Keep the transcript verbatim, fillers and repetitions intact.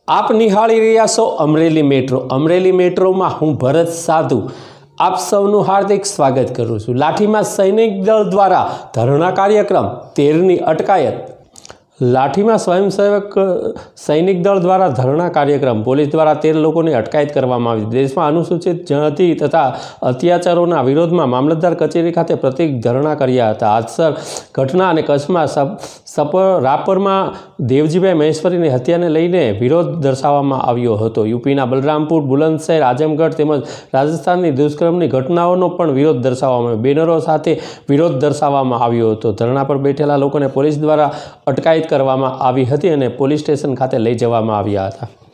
આપ નિહાળી રહ્યા છો અમરેલી મેટ્રો। અમરેલી મેટ્રોમાં હું ભરત સાધુ આપ સૌનું હાર્દિક સ્વાગત કરું છું। લાઠીમાં સૈનિક દળ દ્વારા ધરણા કાર્યક્રમ તેરની અટકાયત। લાઠીમાં સ્વયંસેવક સૈનિક દળ દ્વારા ધરણા કાર્યક્રમ પોલીસ દ્વારા તેર લોકોની અટકાયત કરવામાં આવી। દેશમાં અનુસૂચિત જાતિ તથા અત્યાચારોના વિરોધમાં મામલતદાર કચેરી ખાતે પ્રતિક ધરણા કર્યા હતા। આદસર ઘટના અને કચ્છમાં સપ રાપરમાં દેવજીભાઈ મહેશ્વરીની હત્યાને લઈને વિરોધ દર્શાવવામાં આવ્યો હતો। યુપીના બલરામપુર, બુલંદશહેર, આઝમગઢ તેમજ રાજસ્થાનની દુષ્કર્મની ઘટનાઓનો પણ વિરોધ દર્શાવવામાં આવ્યો। બેનરો સાથે વિરોધ દર્શાવવામાં આવ્યો હતો। ધરણા પર બેઠેલા લોકોને પોલીસ દ્વારા અટકાયત કરવામાં આવી હતી અને પોલીસ સ્ટેશન ખાતે લઈ જવામાં આવ્યા હતા।